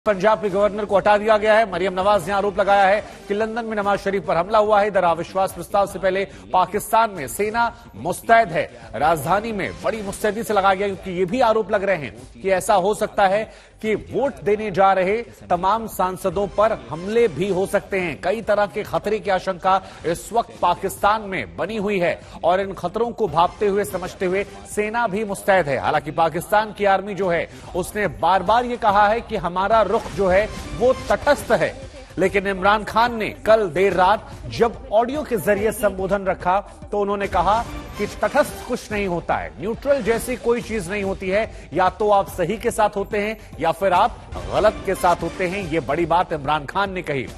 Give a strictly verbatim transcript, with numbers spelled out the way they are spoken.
पंजाब के गवर्नर को हटा दिया गया है। मरियम नवाज ने आरोप लगाया है कि लंदन में नवाज शरीफ पर हमला हुआ है। इधर अविश्वास प्रस्ताव से पहले पाकिस्तान में सेना मुस्तैद है। राजधानी में बड़ी मुस्तैदी से लगाया गया, क्योंकि ये भी आरोप लग रहे हैं कि ऐसा हो सकता है कि वोट देने जा रहे तमाम सांसदों पर हमले भी हो सकते हैं। कई तरह के खतरे की आशंका इस वक्त पाकिस्तान में बनी हुई है और इन खतरों को भांपते हुए समझते हुए सेना भी मुस्तैद है। हालांकि पाकिस्तान की आर्मी जो है उसने बार बार ये कहा है कि हमारा रुख जो है वो तटस्थ है, लेकिन इमरान खान ने कल देर रात जब ऑडियो के जरिए संबोधन रखा तो उन्होंने कहा कि तटस्थ कुछ नहीं होता है, न्यूट्रल जैसी कोई चीज नहीं होती है। या तो आप सही के साथ होते हैं या फिर आप गलत के साथ होते हैं। यह बड़ी बात इमरान खान ने कही।